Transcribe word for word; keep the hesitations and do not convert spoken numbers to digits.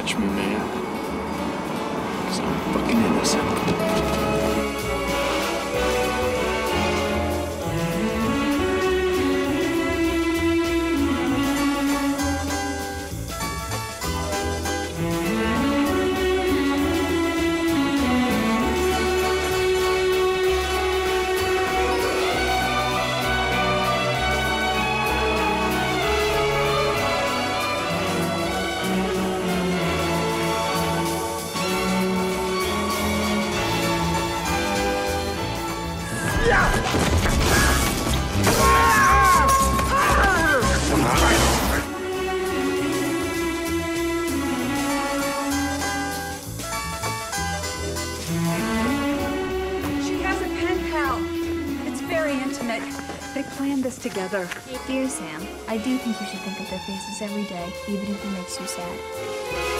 touch me, man. Because I'm fucking innocent. She has a pen pal. It's very intimate. They planned this together. Dear Sam, I do think you should think of their faces every day, even if it makes you sad.